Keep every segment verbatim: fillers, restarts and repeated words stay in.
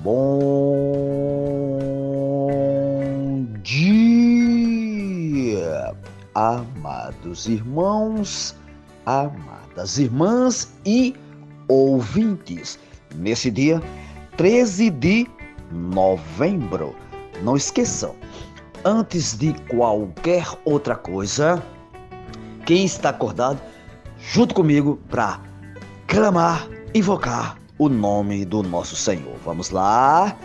Bom dia, amados irmãos, amadas irmãs e ouvintes. Nesse dia treze de novembro, não esqueçam, antes de qualquer outra coisa, quem está acordado, junto comigo para clamar, invocar o nome do nosso Senhor. Vamos lá.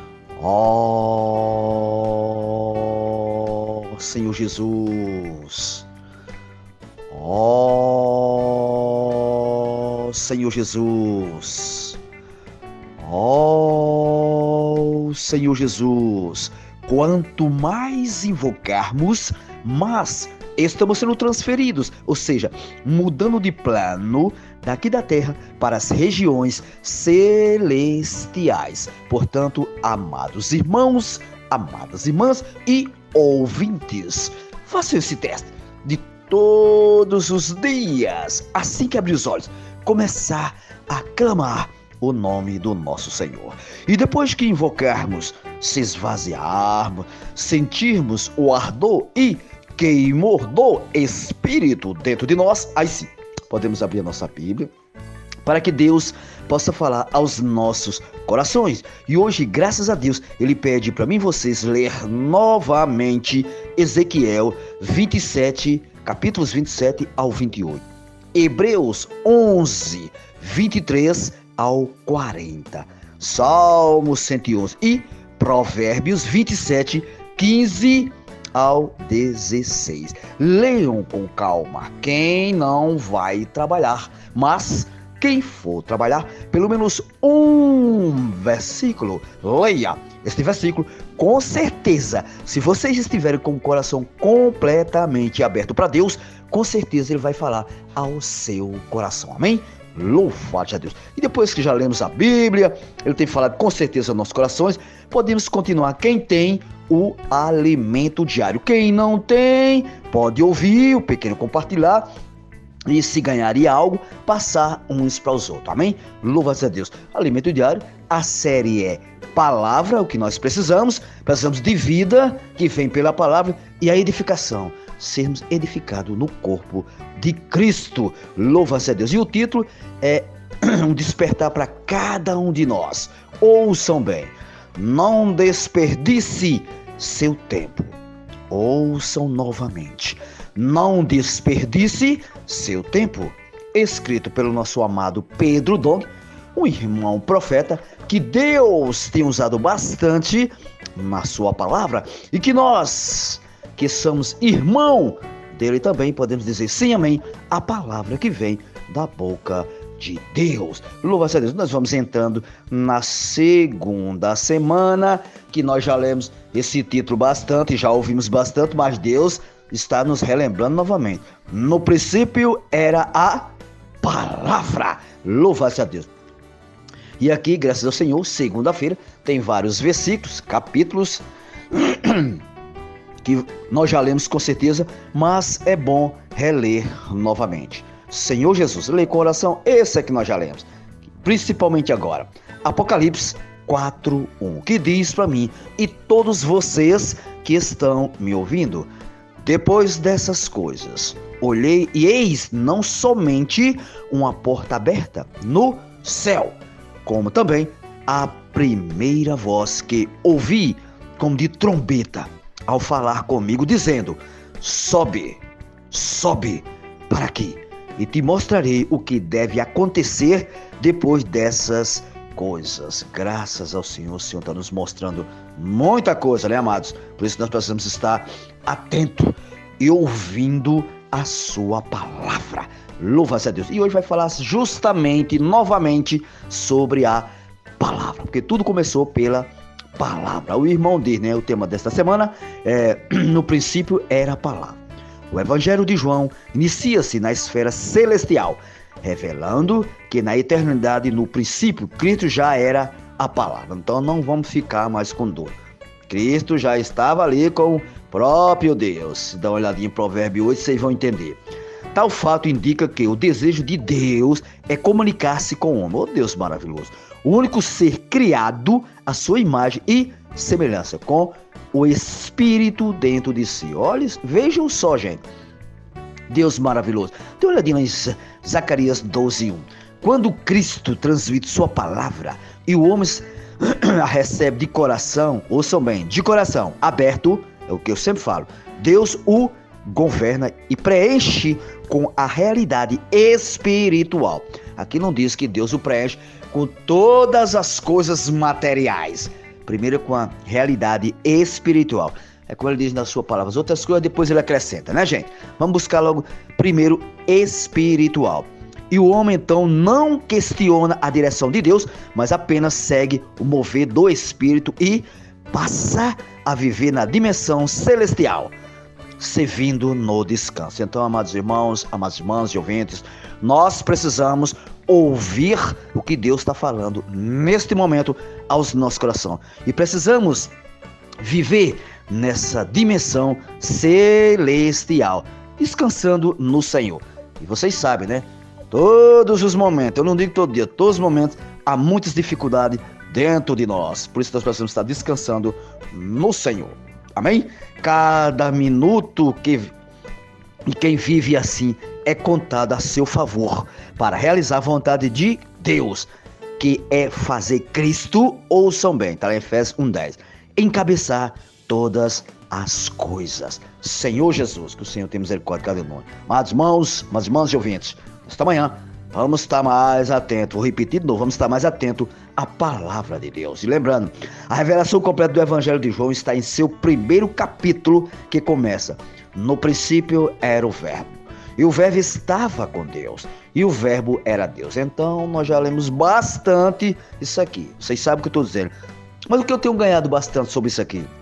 Ó Senhor Jesus. Ó Senhor Jesus. Ó Senhor Jesus. Quanto mais invocarmos, mais estamos sendo transferidos, ou seja, mudando de plano daqui da terra para as regiões celestiais. Portanto, amados irmãos, amadas irmãs e ouvintes, façam esse teste de todos os dias, assim que abrir os olhos, começar a clamar o nome do nosso Senhor. E depois que invocarmos, se esvaziarmos, sentirmos o ardor e queimor do Espírito dentro de nós, aí sim, podemos abrir a nossa Bíblia para que Deus possa falar aos nossos corações. E hoje, graças a Deus, Ele pede para mim e vocês ler novamente Ezequiel vinte e sete, capítulos vinte e sete ao vinte e oito. Hebreus onze, vinte e três ao quarenta. Salmo cento e onze e Provérbios vinte e sete, quinze ao dezesseis. Leiam com calma. Quem não vai trabalhar, mas quem for trabalhar, pelo menos um versículo, leia este versículo. Com certeza, se vocês estiverem com o coração completamente aberto para Deus, com certeza Ele vai falar ao seu coração. Amém? Louvado a Deus. E depois que já lemos a Bíblia, Ele tem falado com certeza aos nossos corações, podemos continuar. Quem tem o alimento diário, quem não tem, pode ouvir o pequeno compartilhar e, se ganharia algo, passar uns para os outros. Amém? Louvado a Deus. Alimento diário, a série é Palavra, o que nós precisamos. Precisamos de vida que vem pela palavra e a edificação, sermos edificados no corpo de Cristo. Louva-se a Deus. E o título é um despertar para cada um de nós. Ouçam bem. Não desperdice seu tempo. Ouçam novamente. Não desperdice seu tempo. Escrito pelo nosso amado Pedro Dong, um irmão profeta que Deus tem usado bastante na sua palavra e que nós, que somos irmão dele, também podemos dizer sim, amém, a palavra que vem da boca de Deus. Louva-se a Deus. Nós vamos entrando na segunda semana, que nós já lemos esse título bastante, já ouvimos bastante, mas Deus está nos relembrando novamente. No princípio era a palavra. Louva-se a Deus. E aqui, graças ao Senhor, segunda-feira, tem vários versículos, capítulos, que nós já lemos com certeza, mas é bom reler novamente. Senhor Jesus, leia com oração, esse é que nós já lemos, principalmente agora. Apocalipse quatro, um, que diz para mim e todos vocês que estão me ouvindo: depois dessas coisas, olhei e eis não somente uma porta aberta no céu, como também a primeira voz que ouvi, como de trombeta, ao falar comigo, dizendo: sobe, sobe para aqui, e te mostrarei o que deve acontecer depois dessas coisas. Graças ao Senhor, o Senhor está nos mostrando muita coisa, né, amados? Por isso nós precisamos estar atentos e ouvindo a sua palavra. Louva-se a Deus. E hoje vai falar justamente, novamente, sobre a palavra, porque tudo começou pela palavra. O irmão diz, né, o tema desta semana é: no princípio era a palavra. O Evangelho de João inicia-se na esfera celestial, revelando que na eternidade, no princípio, Cristo já era a palavra. Então não vamos ficar mais com dor. Cristo já estava ali com o próprio Deus. Dá uma olhadinha em Provérbio oito, vocês vão entender. Tal fato indica que o desejo de Deus é comunicar-se com o homem. Oh, Deus maravilhoso! o único ser criado à sua imagem e semelhança, com o Espírito dentro de si. Olha, vejam só, gente. Deus maravilhoso. Dê uma olhadinha em Zacarias doze, um. Quando Cristo transmite sua palavra e o homem a recebe de coração, ouçam bem, de coração aberto, é o que eu sempre falo, Deus o governa e preenche com a realidade espiritual. Aqui não diz que Deus o preenche com todas as coisas materiais, primeiro com a realidade espiritual. É como ele diz na sua palavra, as outras coisas depois ele acrescenta, né, gente? Vamos buscar logo primeiro espiritual. E o homem então não questiona a direção de Deus, mas apenas segue o mover do Espírito e passa a viver na dimensão celestial, servindo no descanso. Então, amados irmãos, amadas irmãs e ouvintes, nós precisamos ouvir o que Deus está falando neste momento aos nossos corações. E precisamos viver nessa dimensão celestial, descansando no Senhor. E vocês sabem, né? Todos os momentos, eu não digo todo dia, todos os momentos, há muitas dificuldades dentro de nós. Por isso nós precisamos estar descansando no Senhor. Amém? Cada minuto que e quem vive assim é contado a seu favor para realizar a vontade de Deus, que é fazer Cristo, ouçam bem, está lá em Efésios um, dez, encabeçar todas as coisas. Senhor Jesus, que o Senhor tenha misericórdia de cada irmão. Amados irmãos, amadas irmãs e ouvintes, esta manhã vamos estar mais atentos, vou repetir de novo, vamos estar mais atentos à palavra de Deus. E lembrando, a revelação completa do Evangelho de João está em seu primeiro capítulo, que começa: no princípio era o Verbo, e o Verbo estava com Deus, e o Verbo era Deus. Então nós já lemos bastante isso aqui, vocês sabem o que eu estou dizendo. Mas o que eu tenho ganhado bastante sobre isso aqui?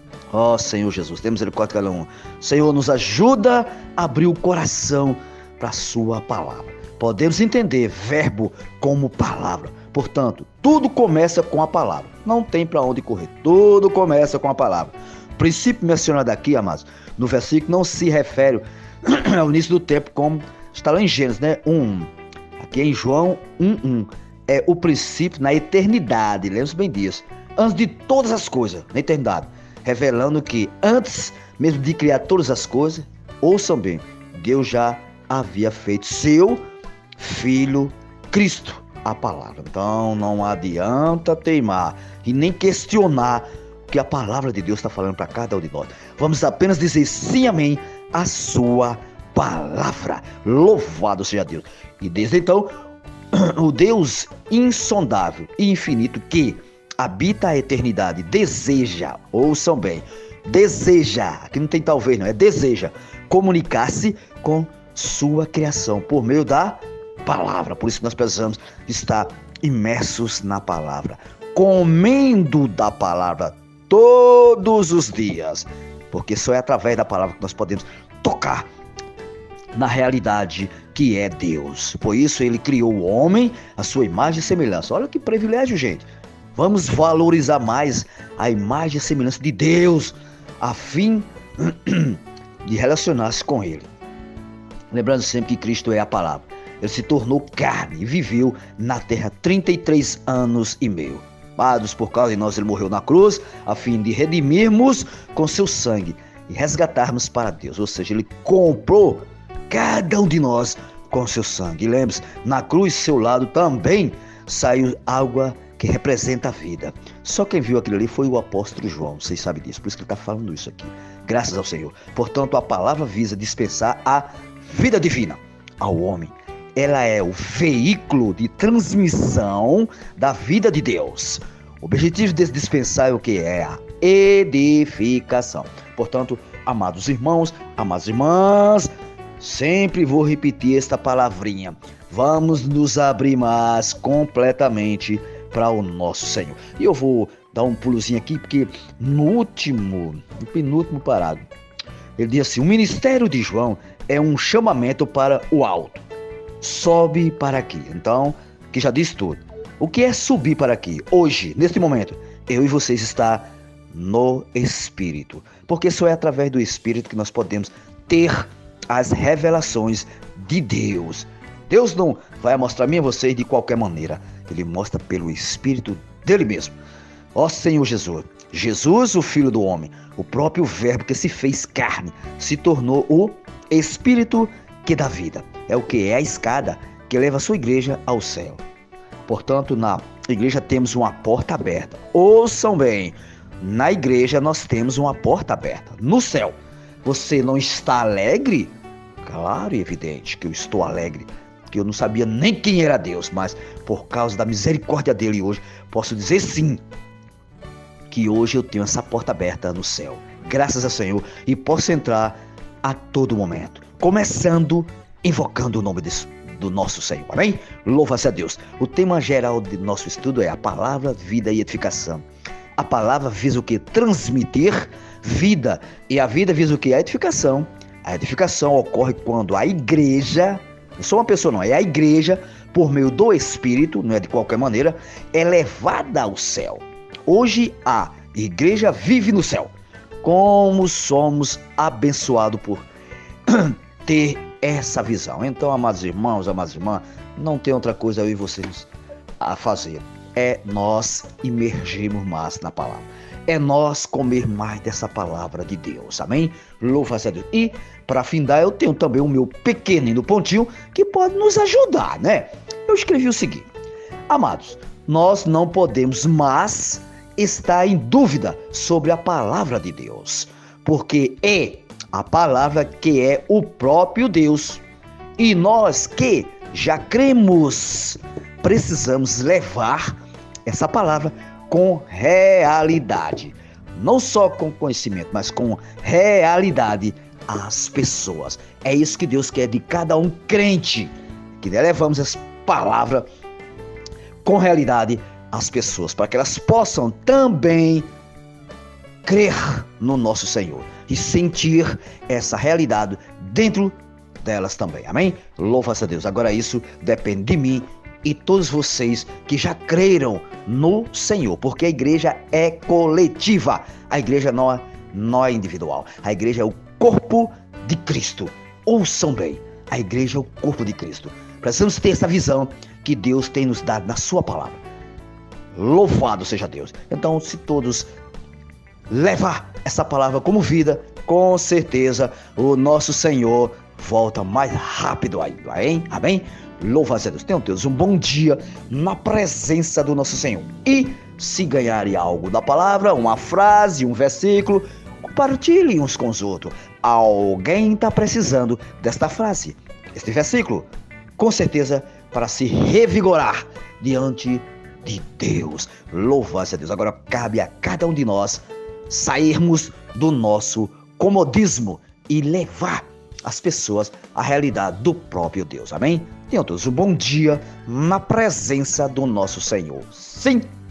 Ó Senhor Jesus, temos misericórdia de cada um. Senhor, nos ajuda a abrir o coração para a sua palavra. Podemos entender verbo como palavra. Portanto, tudo começa com a palavra. Não tem para onde correr. Tudo começa com a palavra. O princípio mencionado aqui, amados, no versículo não se refere ao início do tempo, como está lá em Gênesis, né? um. Aqui em João um, um. É o princípio na eternidade. Lembre-se bem disso. Antes de todas as coisas, na eternidade. Revelando que antes mesmo de criar todas as coisas, ouçam bem, Deus já havia feito seu Filho Cristo, a palavra. Então não adianta teimar e nem questionar o que a palavra de Deus está falando para cada um de nós. Vamos apenas dizer sim, amém, a sua palavra. Louvado seja Deus. E desde então, o Deus insondável e infinito que habita a eternidade deseja, ouçam bem, deseja, aqui não tem talvez não, é deseja comunicar-se com sua criação por meio da palavra. Por isso que nós precisamos estar imersos na palavra, comendo da palavra todos os dias, porque só é através da palavra que nós podemos tocar na realidade que é Deus. Por isso ele criou o homem à sua imagem e semelhança. Olha que privilégio, gente. Vamos valorizar mais a imagem e semelhança de Deus, a fim de relacionar-se com ele. Lembrando sempre que Cristo é a palavra. Ele se tornou carne e viveu na terra trinta e três anos e meio. Amados, por causa de nós ele morreu na cruz, a fim de redimirmos com seu sangue e resgatarmos para Deus. Ou seja, ele comprou cada um de nós com seu sangue. E lembre-se, na cruz, seu lado também saiu água que representa a vida. Só quem viu aquilo ali foi o apóstolo João, vocês sabem disso, por isso que ele está falando isso aqui. Graças ao Senhor. Portanto, a palavra visa dispensar a vida divina ao homem. Ela é o veículo de transmissão da vida de Deus. O objetivo desse dispensar é o que? É a edificação. Portanto, amados irmãos, amadas irmãs, sempre vou repetir esta palavrinha. Vamos nos abrir mais completamente para o nosso Senhor. E eu vou dar um pulozinho aqui, porque no último, no penúltimo parágrafo, ele diz assim: o ministério de João é um chamamento para o alto. Sobe para aqui. Então, que já diz tudo. O que é subir para aqui? Hoje, neste momento, eu e vocês está no Espírito. Porque só é através do Espírito que nós podemos ter as revelações de Deus. Deus não vai mostrar a mim e a vocês de qualquer maneira. Ele mostra pelo Espírito dele mesmo. Ó Senhor Jesus, Jesus, o Filho do Homem, o próprio Verbo que se fez carne, se tornou o Espírito que dá vida. É o que é a escada que leva a sua igreja ao céu. Portanto, na igreja temos uma porta aberta. Ouçam bem, na igreja nós temos uma porta aberta. No céu, você não está alegre? Claro e evidente que eu estou alegre, que eu não sabia nem quem era Deus, mas por causa da misericórdia dele hoje, posso dizer sim, que hoje eu tenho essa porta aberta no céu, graças ao Senhor, e posso entrar a todo momento, começando invocando o nome desse, do nosso Senhor, amém? Louva-se a Deus. O tema geral do nosso estudo é a palavra, vida e edificação. A palavra visa o que? Transmitir vida, e a vida visa o que? A edificação. A edificação ocorre quando a igreja, não sou uma pessoa não, é a igreja, por meio do Espírito, não é de qualquer maneira, é levada ao céu. Hoje a igreja vive no céu. Como somos abençoados por ter essa visão. Então, amados irmãos, amadas irmãs, não tem outra coisa eu e vocês a fazer. É nós imergirmos mais na palavra. É nós comer mais dessa palavra de Deus. Amém? Louva-se a Deus. E, para findar, eu tenho também o meu pequenino pontinho que pode nos ajudar, né? Eu escrevi o seguinte: amados, nós não podemos mais estar em dúvida sobre a palavra de Deus, porque é a palavra que é o próprio Deus. E nós que já cremos, precisamos levar essa palavra com realidade. Não só com conhecimento, mas com realidade às pessoas. É isso que Deus quer de cada um crente, que levamos essa palavra com realidade às pessoas, para que elas possam também crer no nosso Senhor e sentir essa realidade dentro delas também, amém? Louva-se a Deus. Agora isso depende de mim e todos vocês que já creram no Senhor, porque a igreja é coletiva, a igreja não é, não é individual, a igreja é o corpo de Cristo. Ouçam bem, a igreja é o corpo de Cristo. Precisamos ter essa visão que Deus tem nos dado na sua palavra. Louvado seja Deus. Então, se todos levar essa palavra como vida, com certeza o nosso Senhor volta mais rápido ainda, hein? Amém? Louva-se a Deus. Tenham todos um bom dia na presença do nosso Senhor. E se ganharem algo da palavra, uma frase, um versículo, compartilhem uns com os outros. Alguém está precisando desta frase, este versículo, com certeza, para se revigorar diante de Deus. Louva-se a Deus. Agora cabe a cada um de nós sairmos do nosso comodismo e levar as pessoas à realidade do próprio Deus. Amém? Tenham todos um bom dia na presença do nosso Senhor. Sim.